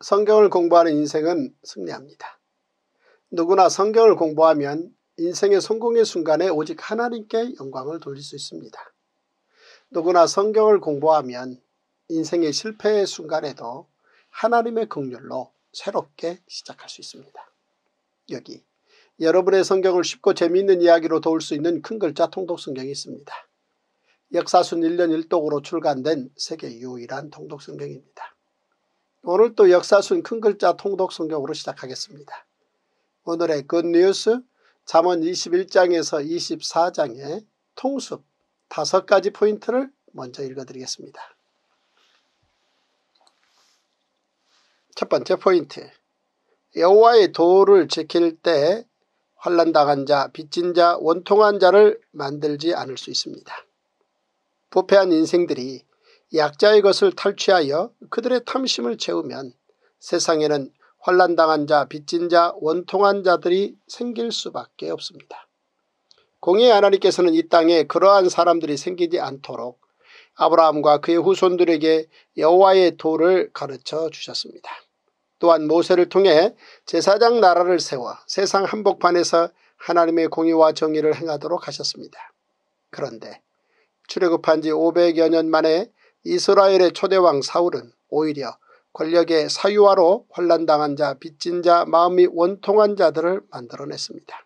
성경을 공부하는 인생은 승리합니다. 누구나 성경을 공부하면 인생의 성공의 순간에 오직 하나님께 영광을 돌릴 수 있습니다. 누구나 성경을 공부하면 인생의 실패의 순간에도 하나님의 긍휼로 새롭게 시작할 수 있습니다. 여기 여러분의 성경을 쉽고 재미있는 이야기로 도울 수 있는 큰 글자 통독 성경이 있습니다. 역사순 1년 1독으로 출간된 세계 유일한 통독 성경입니다. 오늘 또 역사순 큰 글자 통독 성경으로 시작하겠습니다. 오늘의 굿뉴스 잠언 21장에서 24장의 통습 5가지 포인트를 먼저 읽어드리겠습니다. 첫 번째 포인트, 여호와의 도를 지킬 때 환난당한 자, 빚진 자, 원통한 자를 만들지 않을 수 있습니다. 부패한 인생들이 약자의 것을 탈취하여 그들의 탐심을 채우면 세상에는 환난당한 자, 빚진 자, 원통한 자들이 생길 수밖에 없습니다. 공의의 하나님께서는 이 땅에 그러한 사람들이 생기지 않도록 아브라함과 그의 후손들에게 여호와의 도를 가르쳐 주셨습니다. 또한 모세를 통해 제사장 나라를 세워 세상 한복판에서 하나님의 공의와 정의를 행하도록 하셨습니다. 그런데 출애굽한 지 500여 년 만에 이스라엘의 초대왕 사울은 오히려 권력의 사유화로 환난당한 자, 빚진 자, 마음이 원통한 자들을 만들어냈습니다.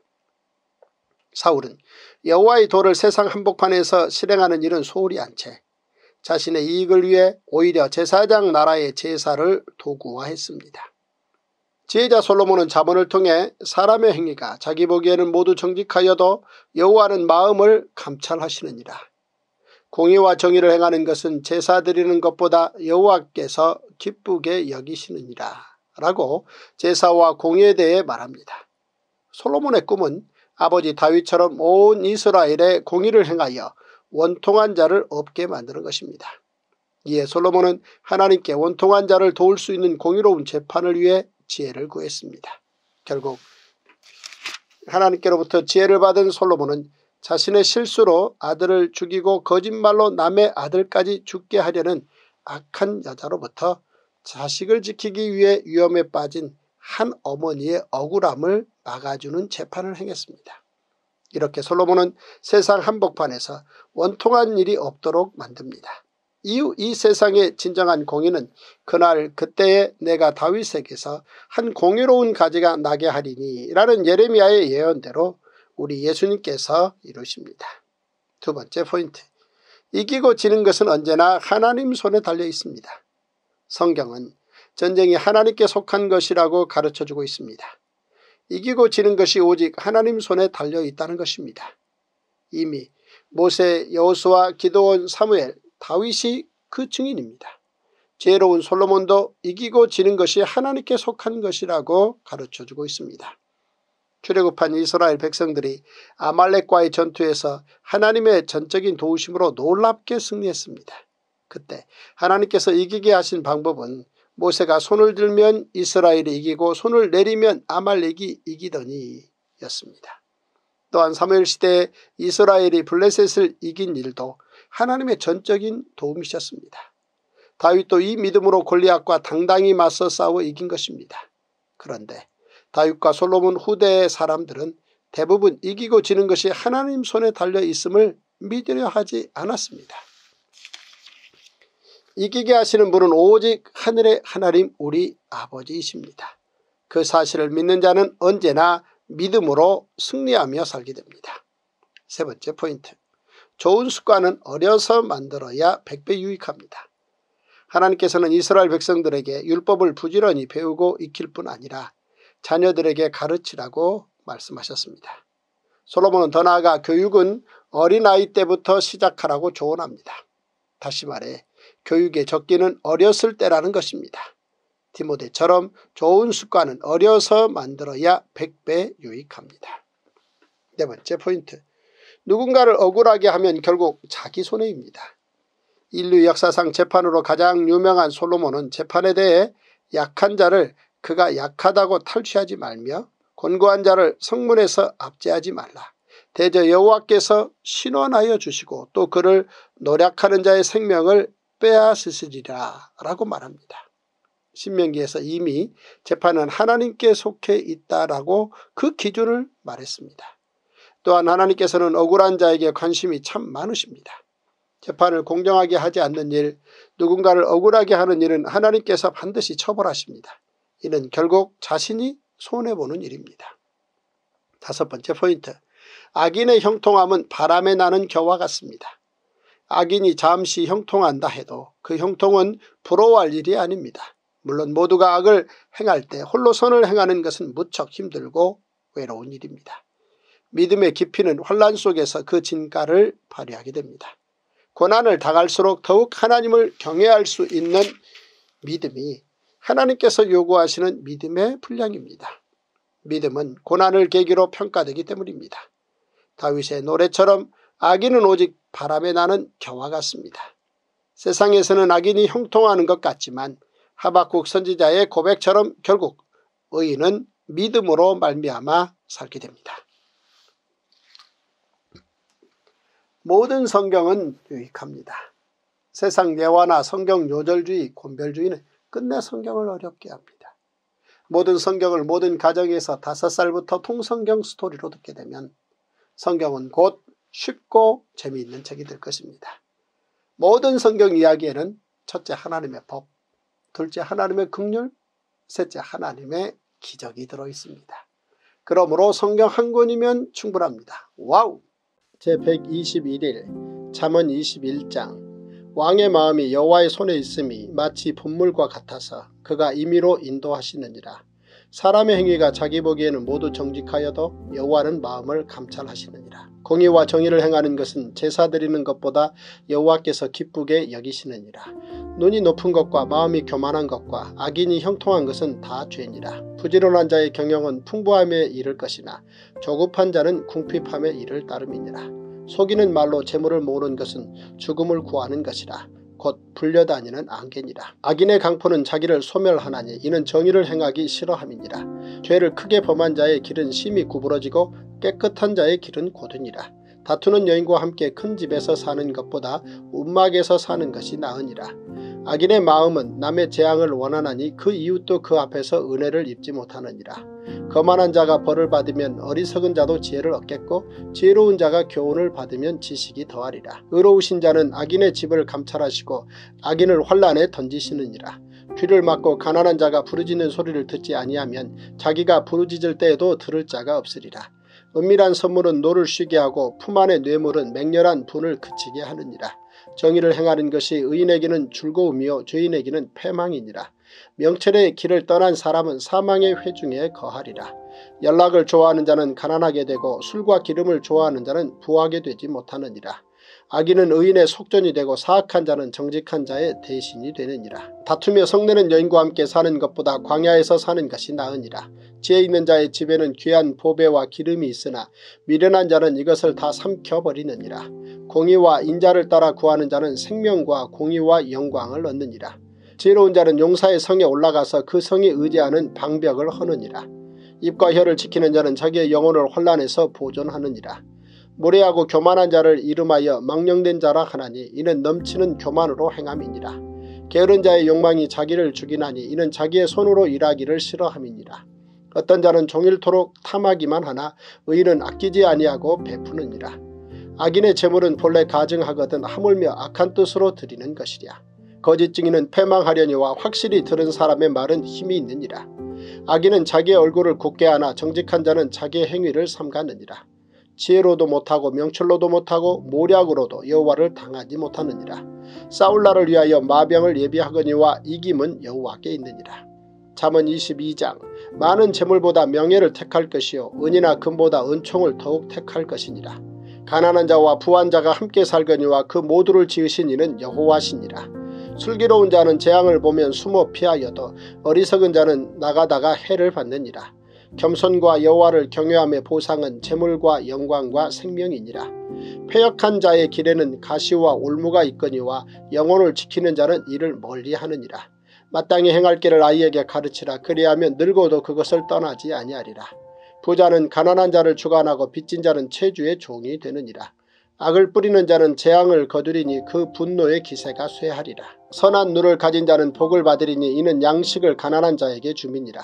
사울은 여호와의 도를 세상 한복판에서 실행하는 일은 소홀히 한 채 자신의 이익을 위해 오히려 제사장 나라의 제사를 도구화했습니다. 지혜자 솔로몬은 잠언을 통해 사람의 행위가 자기 보기에는 모두 정직하여도 여호와는 마음을 감찰하시느니라. 공의와 정의를 행하는 것은 제사 드리는 것보다 여호와께서 기쁘게 여기시느니라 라고 제사와 공의에 대해 말합니다. 솔로몬의 꿈은 아버지 다윗처럼 온 이스라엘에 공의를 행하여 원통한 자를 없게 만드는 것입니다. 이에 솔로몬은 하나님께 원통한 자를 도울 수 있는 공의로운 재판을 위해 지혜를 구했습니다. 결국 하나님께로부터 지혜를 받은 솔로몬은 자신의 실수로 아들을 죽이고 거짓말로 남의 아들까지 죽게 하려는 악한 여자로부터 자식을 지키기 위해 위험에 빠진 한 어머니의 억울함을 막아주는 재판을 행했습니다. 이렇게 솔로몬은 세상 한복판에서 원통한 일이 없도록 만듭니다. 이후 이 세상의 진정한 공의는 그날 그때에 내가 다윗에게서 한 공의로운 가지가 나게 하리니 라는 예레미야의 예언대로 우리 예수님께서 이루십니다. 두 번째 포인트, 이기고 지는 것은 언제나 하나님 손에 달려 있습니다. 성경은 전쟁이 하나님께 속한 것이라고 가르쳐주고 있습니다. 이기고 지는 것이 오직 하나님 손에 달려 있다는 것입니다. 이미 모세, 여호수아, 기드온, 사무엘, 다윗이 그 증인입니다. 지혜로운 솔로몬도 이기고 지는 것이 하나님께 속한 것이라고 가르쳐주고 있습니다. 출애굽한 이스라엘 백성들이 아말렉과의 전투에서 하나님의 전적인 도우심으로 놀랍게 승리했습니다. 그때 하나님께서 이기게 하신 방법은 모세가 손을 들면 이스라엘이 이기고 손을 내리면 아말렉이 이기더니 였습니다. 또한 사무엘 시대에 이스라엘이 블레셋을 이긴 일도 하나님의 전적인 도움이셨습니다. 다윗도 이 믿음으로 골리앗과 당당히 맞서 싸워 이긴 것입니다. 그런데 다윗과 솔로몬 후대의 사람들은 대부분 이기고 지는 것이 하나님 손에 달려 있음을 믿으려 하지 않았습니다. 이기게 하시는 분은 오직 하늘의 하나님 우리 아버지이십니다. 그 사실을 믿는 자는 언제나 믿음으로 승리하며 살게 됩니다. 세 번째 포인트, 좋은 습관은 어려서 만들어야 100배 유익합니다. 하나님께서는 이스라엘 백성들에게 율법을 부지런히 배우고 익힐 뿐 아니라 자녀들에게 가르치라고 말씀하셨습니다. 솔로몬은 더 나아가 교육은 어린아이 때부터 시작하라고 조언합니다. 다시 말해 교육의 적기는 어렸을 때라는 것입니다. 디모데처럼 좋은 습관은 어려서 만들어야 100배 유익합니다. 네 번째 포인트, 누군가를 억울하게 하면 결국 자기 손해입니다. 인류 역사상 재판으로 가장 유명한 솔로몬은 재판에 대해 약한 자를 그가 약하다고 탈취하지 말며 권고한 자를 성문에서 압제하지 말라. 대저 여호와께서 신원하여 주시고 또 그를 노력하는 자의 생명을 빼앗으시리라 라고 말합니다. 신명기에서 이미 재판은 하나님께 속해 있다라고 그 기준을 말했습니다. 또한 하나님께서는 억울한 자에게 관심이 참 많으십니다. 재판을 공정하게 하지 않는 일, 누군가를 억울하게 하는 일은 하나님께서 반드시 처벌하십니다. 이는 결국 자신이 손해보는 일입니다. 5번째 포인트, 악인의 형통함은 바람에 나는 겨와 같습니다. 악인이 잠시 형통한다 해도 그 형통은 부러워할 일이 아닙니다. 물론 모두가 악을 행할 때 홀로 선을 행하는 것은 무척 힘들고 외로운 일입니다. 믿음의 깊이는 환난 속에서 그 진가를 발휘하게 됩니다. 고난을 당할수록 더욱 하나님을 경외할 수 있는 믿음이 하나님께서 요구하시는 믿음의 분량입니다. 믿음은 고난을 계기로 평가되기 때문입니다. 다윗의 노래처럼 악인은 오직 바람에 나는 겨와 같습니다. 세상에서는 악인이 형통하는 것 같지만 하박국 선지자의 고백처럼 결국 의인은 믿음으로 말미암아 살게 됩니다. 모든 성경은 유익합니다. 세상 예화나 성경 요절주의, 곤별주의는 끝내 성경을 어렵게 합니다. 모든 성경을 모든 가정에서 5살부터 통성경 스토리로 듣게 되면 성경은 곧 쉽고 재미있는 책이 될 것입니다. 모든 성경 이야기에는 첫째 하나님의 법, 둘째 하나님의 긍휼, 셋째 하나님의 기적이 들어있습니다. 그러므로 성경 한 권이면 충분합니다. 와우! 제121일 잠언 21장 왕의 마음이 여호와의 손에 있음이 마치 분물과 같아서 그가 임의로 인도하시느니라. 사람의 행위가 자기 보기에는 모두 정직하여도 여호와는 마음을 감찰하시느니라. 공의와 정의를 행하는 것은 제사 드리는 것보다 여호와께서 기쁘게 여기시느니라. 눈이 높은 것과 마음이 교만한 것과 악인이 형통한 것은 다 죄니라. 부지런한 자의 경영은 풍부함에 이를 것이나 조급한 자는 궁핍함에 이를 따름이니라. 속이는 말로 재물을 모으는 것은 죽음을 구하는 것이라. 곧 불려다니는 안개니라. 악인의 강포는 자기를 소멸하나니 이는 정의를 행하기 싫어함이니라. 죄를 크게 범한 자의 길은 심히 구부러지고 깨끗한 자의 길은 고드니라. 다투는 여인과 함께 큰 집에서 사는 것보다 움막에서 사는 것이 나으니라. 악인의 마음은 남의 재앙을 원하나니 그 이웃도 그 앞에서 은혜를 입지 못하느니라. 거만한 자가 벌을 받으면 어리석은 자도 지혜를 얻겠고 지혜로운 자가 교훈을 받으면 지식이 더하리라. 의로우신 자는 악인의 집을 감찰하시고 악인을 환난에 던지시느니라. 귀를 막고 가난한 자가 부르짖는 소리를 듣지 아니하면 자기가 부르짖을 때에도 들을 자가 없으리라. 은밀한 선물은 노를 쉬게 하고 품 안의 뇌물은 맹렬한 분을 그치게 하느니라. 정의를 행하는 것이 의인에게는 즐거움이요 죄인에게는 패망이니라. 명철의 길을 떠난 사람은 사망의 회중에 거하리라. 연락을 좋아하는 자는 가난하게 되고 술과 기름을 좋아하는 자는 부하게 되지 못하느니라. 악인은 의인의 속전이 되고 사악한 자는 정직한 자의 대신이 되느니라. 다투며 성내는 여인과 함께 사는 것보다 광야에서 사는 것이 나으니라. 지혜 있는 자의 집에는 귀한 보배와 기름이 있으나 미련한 자는 이것을 다 삼켜버리느니라. 공의와 인자를 따라 구하는 자는 생명과 공의와 영광을 얻느니라. 지혜로운 자는 용사의 성에 올라가서 그 성에 의지하는 방벽을 허느니라. 입과 혀를 지키는 자는 자기의 영혼을 혼란에서 보존하느니라. 무례하고 교만한 자를 이름하여 망령된 자라 하나니 이는 넘치는 교만으로 행함이니라. 게으른 자의 욕망이 자기를 죽이나니 이는 자기의 손으로 일하기를 싫어함이니라. 어떤 자는 종일토록 탐하기만 하나 의인은 아끼지 아니하고 베푸느니라. 악인의 재물은 본래 가증하거든 하물며 악한 뜻으로 드리는 것이랴. 거짓 증인은 패망하려니와 확실히 들은 사람의 말은 힘이 있느니라. 악인은 자기의 얼굴을 굳게 하나 정직한 자는 자기의 행위를 삼가느니라. 지혜로도 못하고 명철로도 못하고 모략으로도 여호와를 당하지 못하느니라. 싸울 날을 위하여 마병을 예비하거니와 이김은 여호와께 있느니라. 잠언 22장 많은 재물보다 명예를 택할 것이요 은이나 금보다 은총을 더욱 택할 것이니라. 가난한 자와 부한 자가 함께 살거니와 그 모두를 지으신 이는 여호와시니라. 슬기로운 자는 재앙을 보면 숨어 피하여도 어리석은 자는 나가다가 해를 받느니라. 겸손과 여호와를 경외함의 보상은 재물과 영광과 생명이니라. 패역한 자의 길에는 가시와 올무가 있거니와 영혼을 지키는 자는 이를 멀리하느니라. 마땅히 행할 길을 아이에게 가르치라. 그리하면 늙어도 그것을 떠나지 아니하리라. 부자는 가난한 자를 주관하고 빚진 자는 채주의 종이 되느니라. 악을 뿌리는 자는 재앙을 거두리니 그 분노의 기세가 쇠하리라. 선한 눈을 가진 자는 복을 받으리니 이는 양식을 가난한 자에게 줌이니라.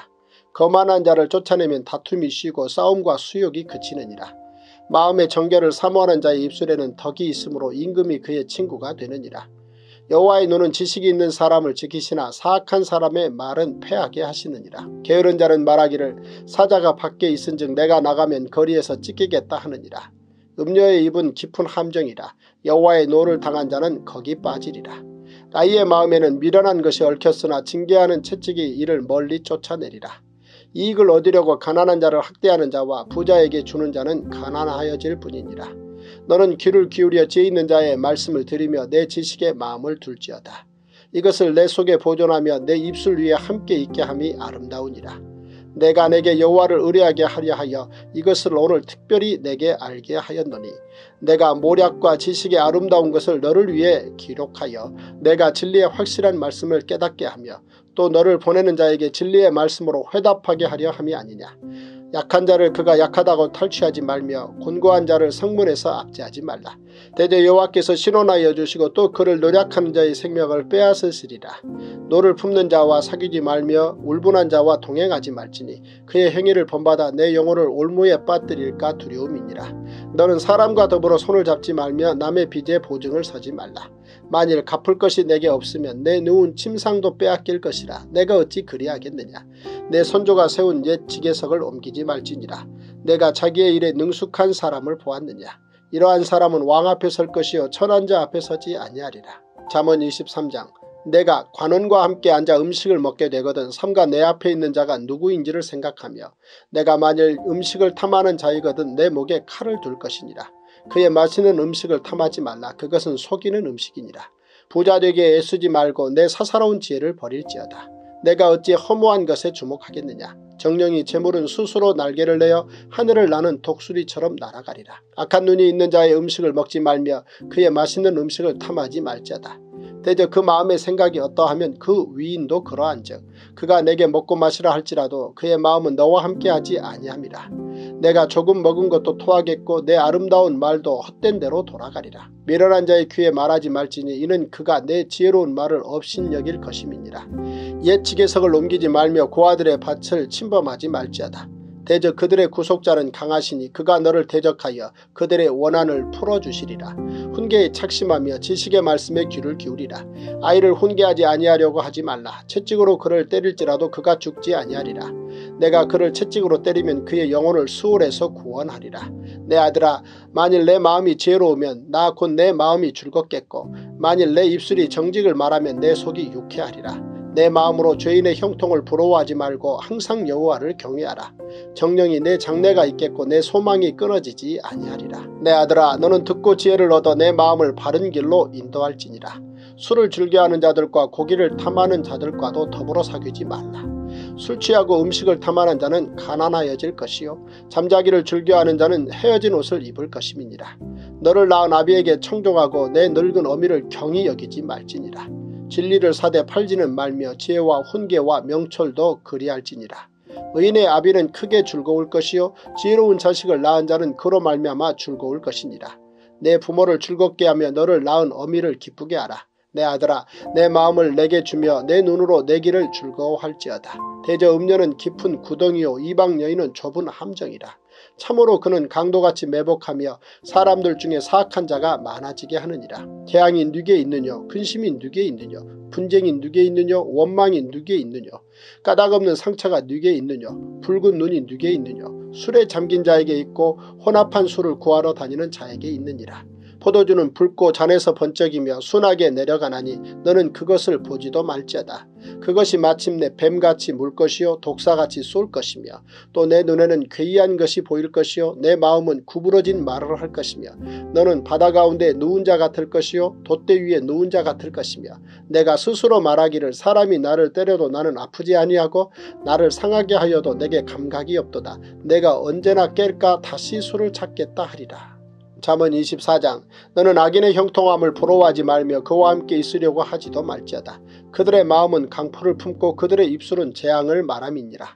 거만한 자를 쫓아내면 다툼이 쉬고 싸움과 수욕이 그치느니라. 마음의 정결을 사모하는 자의 입술에는 덕이 있으므로 임금이 그의 친구가 되느니라. 여호와의 눈은 지식이 있는 사람을 지키시나 사악한 사람의 말은 패하게 하시느니라. 게으른 자는 말하기를 사자가 밖에 있은즉 내가 나가면 거리에서 찢기겠다 하느니라. 음녀의 입은 깊은 함정이라. 여호와의 노를 당한 자는 거기 빠지리라. 아이의 마음에는 미련한 것이 얽혔으나 징계하는 채찍이 이를 멀리 쫓아내리라. 이익을 얻으려고 가난한 자를 학대하는 자와 부자에게 주는 자는 가난하여질 뿐이니라. 너는 귀를 기울여 지혜 있는 자의 말씀을 들으며 내 지식에 마음을 둘지어다. 이것을 내 속에 보존하며 내 입술 위에 함께 있게 함이 아름다우니라. 내가 내게 여호와를 의뢰하게 하려 하여 이것을 오늘 특별히 내게 알게 하였노니 내가 모략과 지식의 아름다운 것을 너를 위해 기록하여 내가 진리의 확실한 말씀을 깨닫게 하며 또 너를 보내는 자에게 진리의 말씀으로 회답하게 하려 함이 아니냐. 약한 자를 그가 약하다고 탈취하지 말며 곤고한 자를 성문에서 압제하지 말라. 대저 여호와께서 신원하여 주시고 또 그를 노략하는 자의 생명을 빼앗으시리라. 노를 품는 자와 사귀지 말며 울분한 자와 동행하지 말지니 그의 행위를 본받아 내 영혼을 올무에 빠뜨릴까 두려움이니라. 너는 사람과 더불어 손을 잡지 말며 남의 빚에 보증을 서지 말라. 만일 갚을 것이 내게 없으면 내 누운 침상도 빼앗길 것이라. 내가 어찌 그리하겠느냐. 내 선조가 세운 옛 지계석을 옮기지 말지니라. 내가 자기의 일에 능숙한 사람을 보았느냐. 이러한 사람은 왕 앞에 설 것이요 천한 자 앞에 서지 아니하리라. 잠언 23장. 내가 관원과 함께 앉아 음식을 먹게 되거든 삼가 내 앞에 있는 자가 누구인지를 생각하며 내가 만일 음식을 탐하는 자이거든 내 목에 칼을 둘 것이니라. 그의 마시는 음식을 탐하지 말라. 그것은 속이는 음식이니라. 부자 되게 애쓰지 말고 내 사사로운 지혜를 버릴지어다. 내가 어찌 허무한 것에 주목하겠느냐. 정령이 재물은 스스로 날개를 내어 하늘을 나는 독수리처럼 날아가리라. 악한 눈이 있는 자의 음식을 먹지 말며 그의 맛있는 음식을 탐하지 말지어다. 대저 그 마음의 생각이 어떠하면 그 위인도 그러한즉 그가 내게 먹고 마시라 할지라도 그의 마음은 너와 함께하지 아니함이라. 내가 조금 먹은 것도 토하겠고 내 아름다운 말도 헛된 대로 돌아가리라. 미련한 자의 귀에 말하지 말지니 이는 그가 내 지혜로운 말을 업신여길 것임이니라. 옛 지계석을 옮기지 말며 고아들의 밭을 침범하지 말지어다. 대저 그들의 구속자는 강하시니 그가 너를 대적하여 그들의 원한을 풀어주시리라. 훈계에 착심하며 지식의 말씀에 귀를 기울이라. 아이를 훈계하지 아니하려고 하지 말라. 채찍으로 그를 때릴지라도 그가 죽지 아니하리라. 내가 그를 채찍으로 때리면 그의 영혼을 수월에서 구원하리라. 내 아들아, 만일 내 마음이 지혜로우면 나 곧 내 마음이 즐겁겠고 만일 내 입술이 정직을 말하면 내 속이 유쾌하리라. 내 마음으로 죄인의 형통을 부러워하지 말고 항상 여호와를 경외하라. 정령이 내 장래가 있겠고 내 소망이 끊어지지 아니하리라. 내 아들아, 너는 듣고 지혜를 얻어 내 마음을 바른 길로 인도할지니라. 술을 즐겨하는 자들과 고기를 탐하는 자들과도 더불어 사귀지 말라. 술 취하고 음식을 탐하는 자는 가난하여질 것이요 잠자기를 즐겨하는 자는 헤어진 옷을 입을 것임이니라. 너를 낳은 아비에게 청종하고 내 늙은 어미를 경히 여기지 말지니라. 진리를 사되 팔지는 말며 지혜와 훈계와 명철도 그리할지니라. 의인의 아비는 크게 즐거울 것이요 지혜로운 자식을 낳은 자는 그로 말미암아 즐거울 것이니라. 내 부모를 즐겁게 하며 너를 낳은 어미를 기쁘게 하라. 내 아들아, 내 마음을 내게 주며 내 눈으로 내 길을 즐거워할지어다. 대저 음녀는 깊은 구덩이요 이방 여인은 좁은 함정이라. 참으로 그는 강도같이 매복하며 사람들 중에 사악한 자가 많아지게 하느니라. 재앙이 누게 있느뇨, 근심이 누게 있느뇨, 분쟁이 누게 있느뇨, 원망이 누게 있느뇨, 까닭없는 상처가 누게 있느뇨, 붉은 눈이 누게 있느뇨, 술에 잠긴 자에게 있고 혼합한 술을 구하러 다니는 자에게 있느니라. 포도주는 붉고 잔에서 번쩍이며 순하게 내려가나니 너는 그것을 보지도 말지어다. 그것이 마침내 뱀같이 물 것이요 독사같이 쏠 것이며 또 내 눈에는 괴이한 것이 보일 것이요 내 마음은 구부러진 말을 할 것이며 너는 바다 가운데 누운 자 같을 것이요 돛대 위에 누운 자 같을 것이며 내가 스스로 말하기를 사람이 나를 때려도 나는 아프지 아니하고 나를 상하게 하여도 내게 감각이 없도다. 내가 언제나 깰까 다시 술을 찾겠다 하리라. 잠언 24장. 너는 악인의 형통함을 부러워하지 말며 그와 함께 있으려고 하지도 말지어다. 그들의 마음은 강포를 품고 그들의 입술은 재앙을 말함이니라.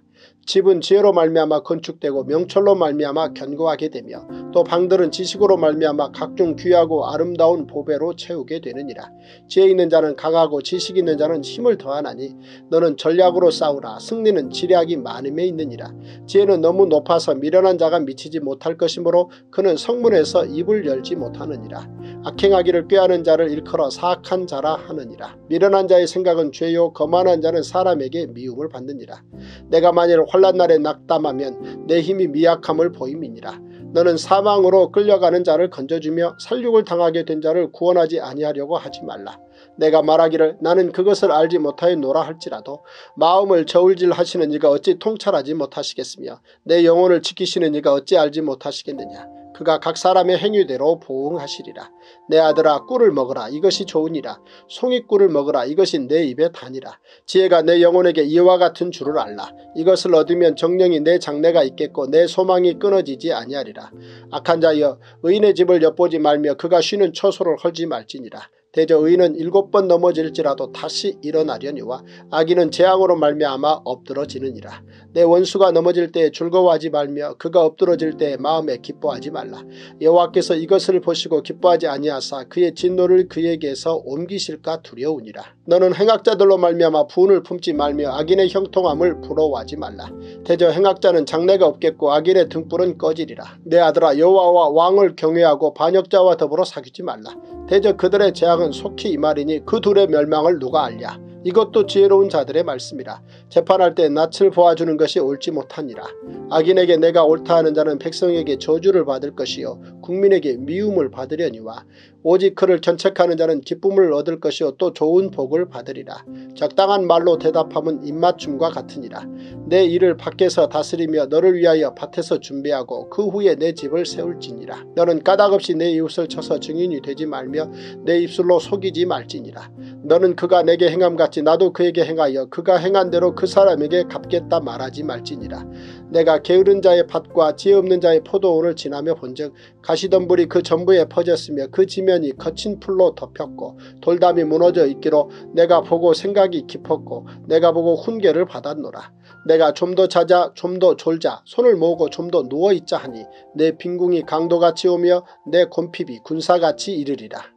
집은 지혜로 말미암아 건축되고 명철로 말미암아 견고하게 되며 또 방들은 지식으로 말미암아 각종 귀하고 아름다운 보배로 채우게 되느니라. 지혜 있는 자는 강하고 지식 있는 자는 힘을 더하나니 너는 전략으로 싸우라. 승리는 지략이 많음에 있느니라. 지혜는 너무 높아서 미련한 자가 미치지 못할 것이므로 그는 성문에서 입을 열지 못하느니라. 악행하기를 꾀하는 자를 일컬어 사악한 자라 하느니라. 미련한 자의 생각은 죄요 거만한 자는 사람에게 미움을 받느니라. 내가 만일 환난 날에 낙담하면 내 힘이 미약함을 보임이니라. 너는 사망으로 끌려가는 자를 건져주며 살육을 당하게 된 자를 구원하지 아니하려고 하지 말라. 내가 말하기를 나는 그것을 알지 못하였노라 할지라도 마음을 저울질하시는 이가 어찌 통찰하지 못하시겠으며 내 영혼을 지키시는 이가 어찌 알지 못하시겠느냐. 그가 각 사람의 행위대로 보응하시리라. 내 아들아 꿀을 먹으라. 이것이 좋으니라. 송이꿀을 먹으라. 이것이 내 입에 다니라. 지혜가 내 영혼에게 이와 같은 줄을 알라. 이것을 얻으면 정령이 내 장래가 있겠고 내 소망이 끊어지지 아니하리라. 악한 자여 의인의 집을 엿보지 말며 그가 쉬는 처소를 헐지 말지니라. 대저 의인은 7번 넘어질지라도 다시 일어나려니와 악인은 재앙으로 말미암아 엎드러지느니라. 내 원수가 넘어질 때에 즐거워하지 말며 그가 엎드러질 때에 마음에 기뻐하지 말라. 여호와께서 이것을 보시고 기뻐하지 아니하사 그의 진노를 그에게서 옮기실까 두려우니라. 너는 행악자들로 말미암아 분을 품지 말며 악인의 형통함을 부러워하지 말라. 대저 행악자는 장래가 없겠고 악인의 등불은 꺼지리라. 내 아들아 여호와와 왕을 경외하고 반역자와 더불어 사귀지 말라. 대저 그들의 재앙은 속히 임하리니 그 둘의 멸망을 누가 알랴. 이것도 지혜로운 자들의 말씀이라. 재판할 때 낯을 보아주는 것이 옳지 못하니라. 악인에게 내가 옳다 하는 자는 백성에게 저주를 받을 것이요 국민에게 미움을 받으려니와 오직 그를 견책하는 자는 기쁨을 얻을 것이요 또 좋은 복을 받으리라. 적당한 말로 대답함은 입맞춤과 같으니라. 내 일을 밖에서 다스리며 너를 위하여 밭에서 준비하고 그 후에 내 집을 세울지니라. 너는 까닭없이 내 이웃을 쳐서 증인이 되지 말며 내 입술로 속이지 말지니라. 너는 그가 내게 행함같이 나도 그에게 행하여 그가 행한 대로 그 사람에게 갚겠다 말하지 말지니라. 내가 게으른 자의 밭과 지혜 없는 자의 포도원을 지나며 본즉 가시덤불이 그 전부에 퍼졌으며 그 지면이 거친 풀로 덮였고 돌담이 무너져 있기로 내가 보고 생각이 깊었고 내가 보고 훈계를 받았노라. 내가 좀 더 자자 좀 더 졸자 손을 모으고 좀 더 누워있자 하니 내 빈궁이 강도같이 오며 내 곰핍이 군사같이 이르리라.